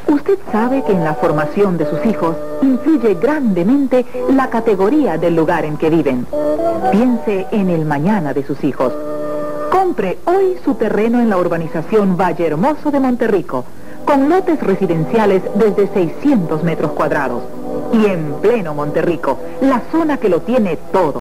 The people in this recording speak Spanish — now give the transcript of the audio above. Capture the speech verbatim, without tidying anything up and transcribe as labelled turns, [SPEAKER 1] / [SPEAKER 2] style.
[SPEAKER 1] Usted sabe que en la formación de sus hijos influye grandemente la categoría del lugar en que viven. Piense en el mañana de sus hijos. Compre hoy su terreno en la urbanización Valle Hermoso de Monterrico, con lotes residenciales desde seiscientos metros cuadrados. Y en pleno Monterrico, la zona que lo tiene todo.